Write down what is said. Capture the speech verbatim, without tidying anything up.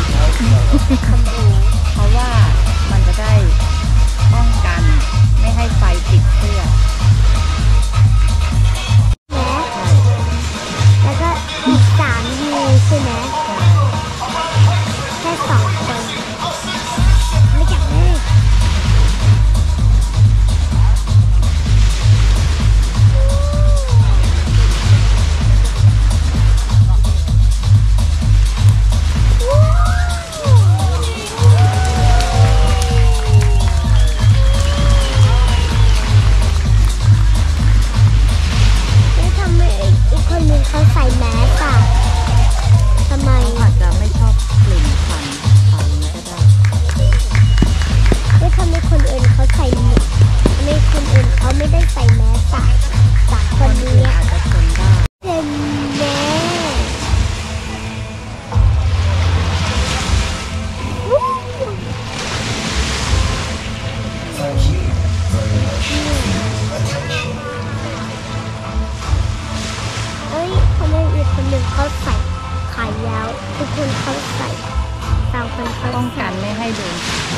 ะคำพูเพราะว่ามันจะได้ป้องกันไม่ให้ไฟติดเสื้อแล้วก็อีกสามยูใช่ไหมแค่สองคนไม่อยากเลยเขาใส่แมสอะทำไมอาจจะไม่ชอบกลิ่นควันควันก็ได้ไม่ทำให้คนอื่นเขาใส่ไม่คนอื่นเขาไม่ได้ใส่แมสอะจากคนนี้อาจจะทนได้เป็นแมสเอ้ยคนนึงอีกคนหนึ่งเขาใส่ขายาวทุกคนเขาใส่บางคนเขาป้องกันไม่ให้โดน